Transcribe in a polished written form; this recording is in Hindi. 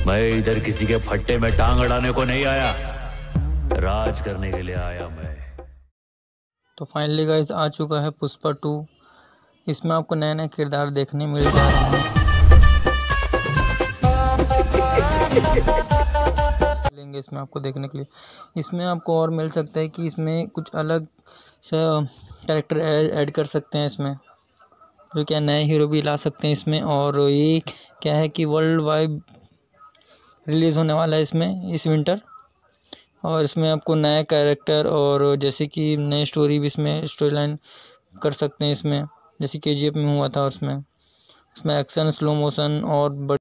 मैं इधर किसी के फट्टे में टांग अड़ाने को नहीं आया, राज करने के लिए आया मैं। तो फाइनली गाइस आ चुका है पुष्पा 2। इसमें आपको नए नए किरदार देखने मिल जा रहे हैं लेंगे इसमें आपको देखने के लिए। इसमें आपको और मिल सकता है कि इसमें कुछ अलग सा कैरेक्टर ऐड कर सकते हैं इसमें, जो क्या नए हीरो भी ला सकते हैं इसमें। और ये क्या है कि वर्ल्ड वाइड रिलीज़ होने वाला है इसमें इस विंटर। और इसमें आपको नया कैरेक्टर और जैसे कि नई स्टोरी भी इसमें स्टोरी लाइन कर सकते हैं इसमें, जैसे KGF में हुआ था। उसमें एक्शन, स्लो मोशन और